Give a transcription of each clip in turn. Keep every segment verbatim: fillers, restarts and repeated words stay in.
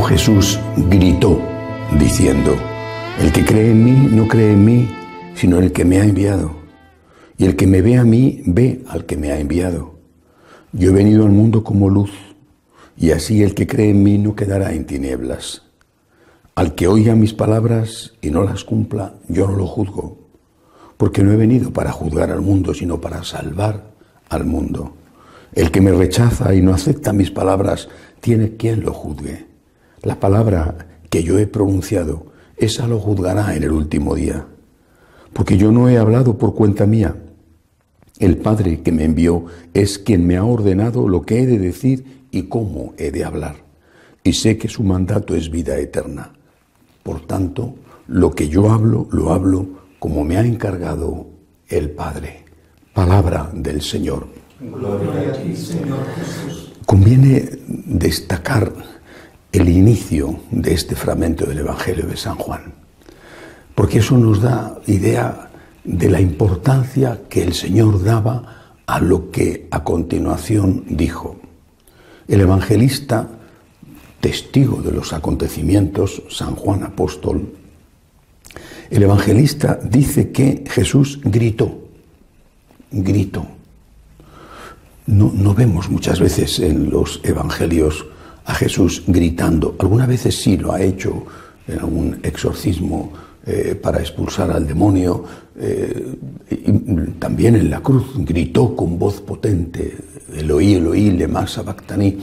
Luego Jesús gritó, diciendo: el que cree en mí no cree en mí, sino en el que me ha enviado. Y el que me ve a mí, ve al que me ha enviado. Yo he venido al mundo como luz, y así el que cree en mí no quedará en tinieblas. Al que oiga mis palabras y no las cumpla, yo no lo juzgo, porque no he venido para juzgar al mundo, sino para salvar al mundo. El que me rechaza y no acepta mis palabras, tiene quien lo juzgue. La palabra que yo he pronunciado, esa lo juzgará en el último día. Porque yo no he hablado por cuenta mía. El Padre que me envió es quien me ha ordenado lo que he de decir y cómo he de hablar. Y sé que su mandato es vida eterna. Por tanto, lo que yo hablo, lo hablo como me ha encargado el Padre. Palabra del Señor. Gloria a ti, Señor Jesús. Conviene destacar el inicio de este fragmento del Evangelio de San Juan, porque eso nos da idea de la importancia que el Señor daba a lo que a continuación dijo. El evangelista, testigo de los acontecimientos, San Juan apóstol, el evangelista dice que Jesús gritó, gritó. No, no vemos muchas veces en los evangelios a Jesús gritando. Algunas veces sí lo ha hecho en algún exorcismo eh, para expulsar al demonio. Eh, y también en la cruz gritó con voz potente: Eloí, Eloí, lema sabactani.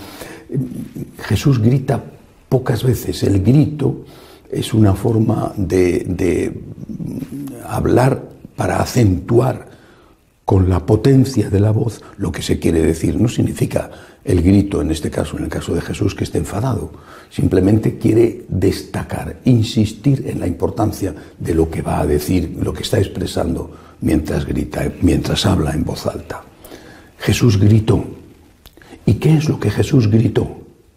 Jesús grita pocas veces. El grito es una forma de, de hablar para acentuar con la potencia de la voz lo que se quiere decir. No significa el grito, en este caso, en el caso de Jesús, que esté enfadado. Simplemente quiere destacar, insistir en la importancia de lo que va a decir, lo que está expresando mientras grita, mientras habla en voz alta. Jesús gritó. ¿Y qué es lo que Jesús gritó?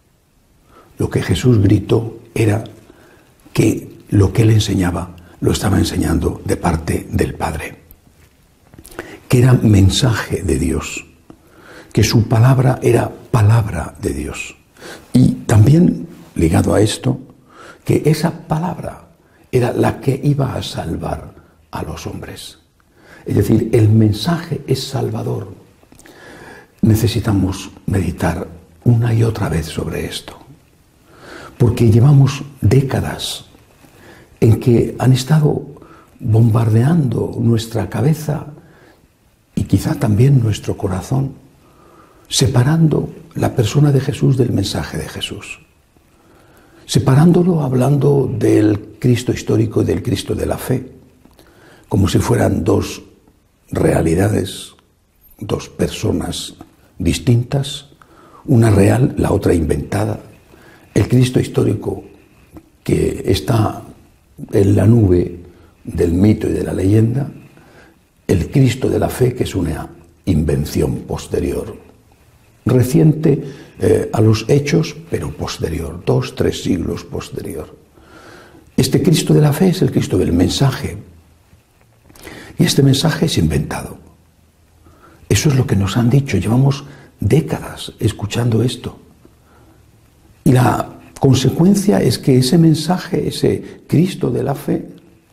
Lo que Jesús gritó era que lo que él enseñaba lo estaba enseñando de parte del Padre, que era mensaje de Dios, que su palabra era palabra de Dios. Y también, ligado a esto, que esa palabra era la que iba a salvar a los hombres. Es decir, el mensaje es salvador. Necesitamos meditar una y otra vez sobre esto, porque llevamos décadas en que han estado bombardeando nuestra cabeza y quizá también nuestro corazón, separando la persona de Jesús del mensaje de Jesús, separándolo hablando del Cristo histórico y del Cristo de la fe, como si fueran dos realidades, dos personas distintas, una real, la otra inventada. El Cristo histórico, que está en la nube del mito y de la leyenda; el Cristo de la fe, que es una invención posterior, reciente eh, a los hechos, pero posterior, dos, tres siglos posterior. Este Cristo de la fe es el Cristo del mensaje, y este mensaje es inventado. Eso es lo que nos han dicho. Llevamos décadas escuchando esto. Y la consecuencia es que ese mensaje, ese Cristo de la fe,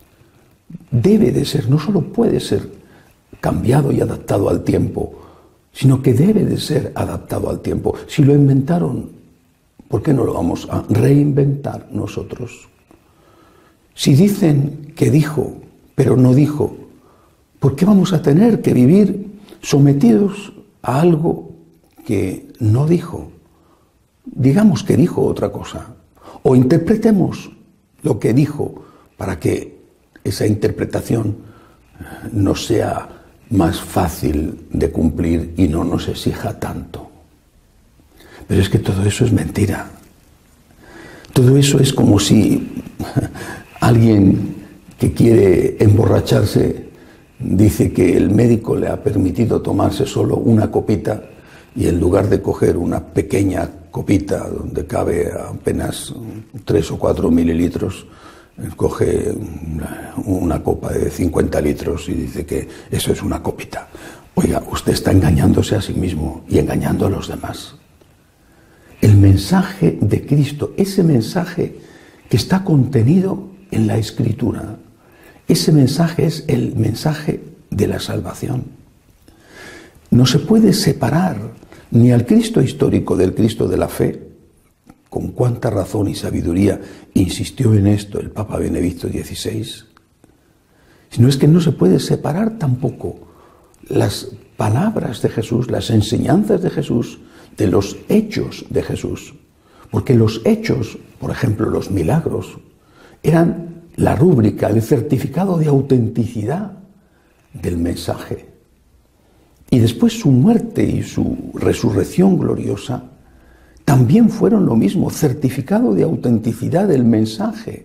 debe de ser, no solo puede ser cambiado y adaptado al tiempo, sino que debe de ser adaptado al tiempo. Si lo inventaron, ¿por qué no lo vamos a reinventar nosotros? Si dicen que dijo, pero no dijo, ¿por qué vamos a tener que vivir sometidos a algo que no dijo? Digamos que dijo otra cosa, o interpretemos lo que dijo para que esa interpretación nos sea más fácil de cumplir y no nos exija tanto. Pero es que todo eso es mentira. Todo eso es como si alguien que quiere emborracharse dice que el médico le ha permitido tomarse solo una copita, y en lugar de coger una pequeña copita donde cabe apenas tres o cuatro mililitros, coge una copa de cincuenta litros y dice que eso es una copita. Oiga, usted está engañándose a sí mismo y engañando a los demás. el mensaje de Cristo, ese mensaje que está contenido en la Escritura. Ese mensaje es el mensaje de la salvación. No se puede separar ni al Cristo histórico del Cristo de la fe. Con cuánta razón y sabiduría insistió en esto el Papa Benedicto dieciséis. Sino es que no se puede separar tampoco las palabras de Jesús, las enseñanzas de Jesús, de los hechos de Jesús. Porque los hechos, por ejemplo, los milagros, eran la rúbrica, el certificado de autenticidad del mensaje. Y después su muerte y su resurrección gloriosa también fueron lo mismo, certificado de autenticidad del mensaje.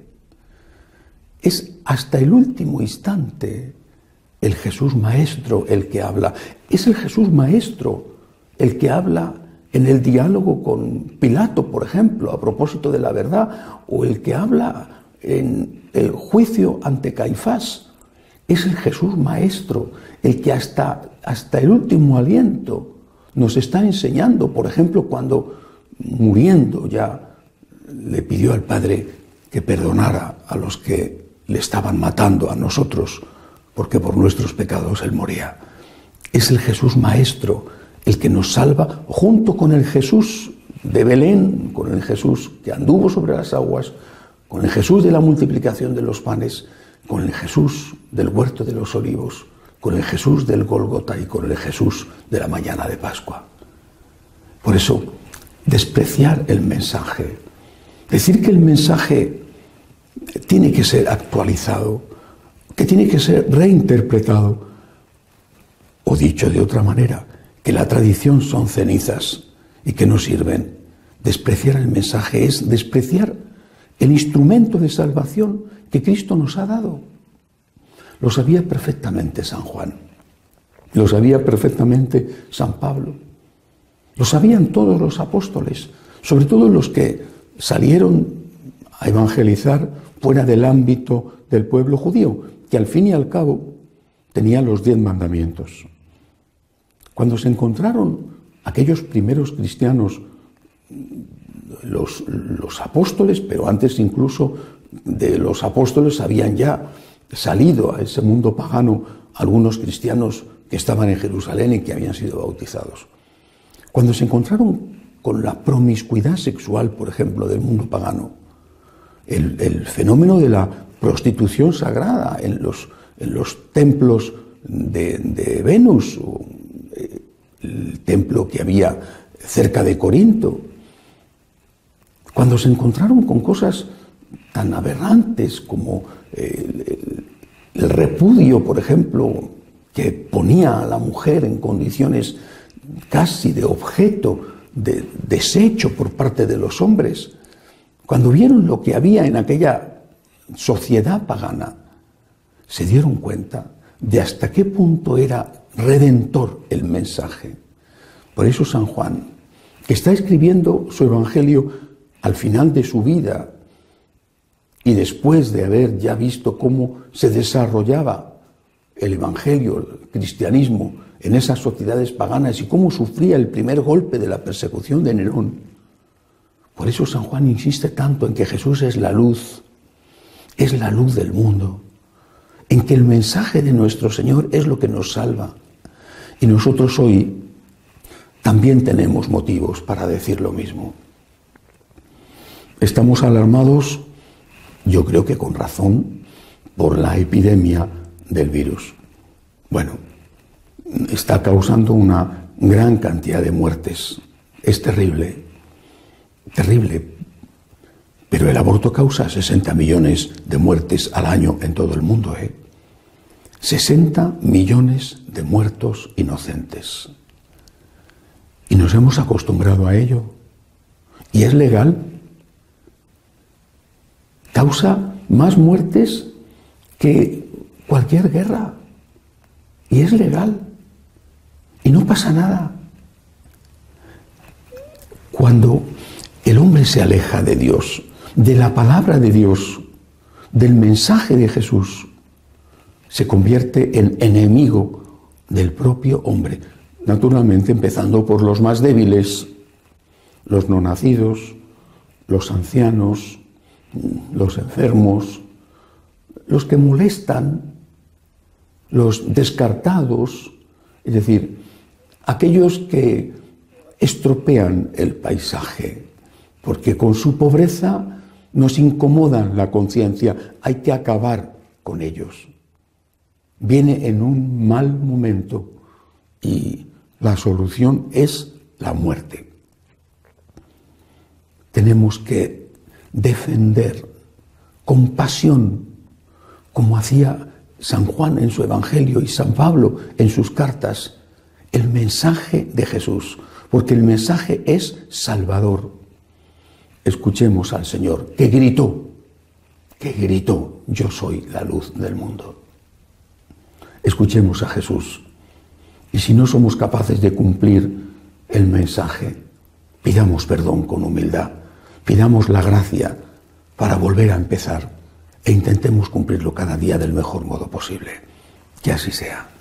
Es hasta el último instante el Jesús Maestro el que habla. Es el Jesús Maestro el que habla en el diálogo con Pilato, por ejemplo, a propósito de la verdad, o el que habla en el juicio ante Caifás. Es el Jesús Maestro el que hasta, hasta el último aliento nos está enseñando, por ejemplo, cuando muriendo ya le pidió al Padre que perdonara a los que le estaban matando a nosotros, porque por nuestros pecados Él moría. Es el Jesús Maestro el que nos salva, junto con el Jesús de Belén, con el Jesús que anduvo sobre las aguas, con el Jesús de la multiplicación de los panes, con el Jesús del huerto de los olivos, con el Jesús del Gólgota y con el Jesús de la mañana de Pascua. Por eso, despreciar el mensaje, decir que el mensaje tiene que ser actualizado, que tiene que ser reinterpretado, o dicho de otra manera, que la tradición son cenizas y que no sirven. Despreciar el mensaje es despreciar el instrumento de salvación que Cristo nos ha dado. Lo sabía perfectamente San Juan, lo sabía perfectamente San Pablo, lo sabían todos los apóstoles, sobre todo los que salieron a evangelizar fuera del ámbito del pueblo judío, que al fin y al cabo tenía los diez mandamientos. Cuando se encontraron aquellos primeros cristianos, los, los apóstoles, pero antes incluso de los apóstoles habían ya salido a ese mundo pagano algunos cristianos que estaban en Jerusalén y que habían sido bautizados. Cuando se encontraron con la promiscuidad sexual, por ejemplo, del mundo pagano, el, el fenómeno de la prostitución sagrada en los, en los templos de, de Venus, o el templo que había cerca de Corinto, cuando se encontraron con cosas tan aberrantes como el, el, el repudio, por ejemplo, que ponía a la mujer en condiciones casi de objeto de desecho por parte de los hombres, cuando vieron lo que había en aquella sociedad pagana, se dieron cuenta de hasta qué punto era redentor el mensaje. Por eso San Juan, que está escribiendo su evangelio al final de su vida y después de haber ya visto cómo se desarrollaba el evangelio, el cristianismo en esas sociedades paganas y cómo sufría el primer golpe de la persecución de Nerón, por eso San Juan insiste tanto en que Jesús es la luz, es la luz del mundo, en que el mensaje de nuestro Señor es lo que nos salva. Y nosotros hoy también tenemos motivos para decir lo mismo. Estamos alarmados, yo creo que con razón, por la epidemia del virus. Bueno, está causando una gran cantidad de muertes. Es terrible, terrible. Pero el aborto causa sesenta millones de muertes al año en todo el mundo, ¿eh? sesenta millones de muertos inocentes. Y nos hemos acostumbrado a ello. Y es legal. Causa más muertes que cualquier guerra. Y es legal. Y no pasa nada. Cuando el hombre se aleja de Dios, de la palabra de Dios, del mensaje de Jesús, se convierte en enemigo del propio hombre. Naturalmente, empezando por los más débiles, los no nacidos, los ancianos, los enfermos, los que molestan, los descartados, es decir, aquellos que estropean el paisaje, porque con su pobreza nos incomodan la conciencia, hay que acabar con ellos. Viene en un mal momento y la solución es la muerte. Tenemos que defender con pasión, como hacía San Juan en su Evangelio y San Pablo en sus cartas, el mensaje de Jesús, porque el mensaje es salvador. Escuchemos al Señor, que gritó, que gritó, yo soy la luz del mundo. Escuchemos a Jesús. Y si no somos capaces de cumplir el mensaje, pidamos perdón con humildad, pidamos la gracia para volver a empezar e intentemos cumplirlo cada día del mejor modo posible. Que así sea.